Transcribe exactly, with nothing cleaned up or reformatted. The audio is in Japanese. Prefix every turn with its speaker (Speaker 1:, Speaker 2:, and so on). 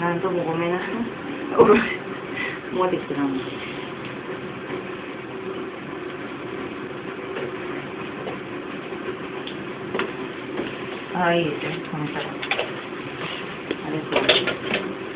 Speaker 1: なんともごめんなさい。おろ持ってきてたの。ああ、いいですよ。この人。ありがとうございます。